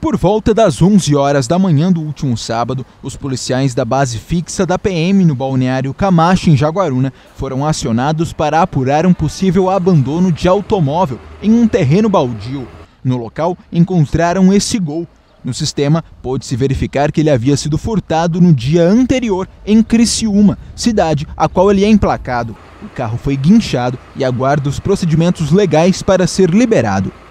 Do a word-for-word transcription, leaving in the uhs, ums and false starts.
Por volta das onze horas da manhã do último sábado, os policiais da base fixa da P M no balneário Camacho, em Jaguaruna, foram acionados para apurar um possível abandono de automóvel em um terreno baldio. No local, encontraram esse Gol. No sistema, pôde-se verificar que ele havia sido furtado no dia anterior em Criciúma, cidade a qual ele é emplacado. O carro foi guinchado e aguarda os procedimentos legais para ser liberado.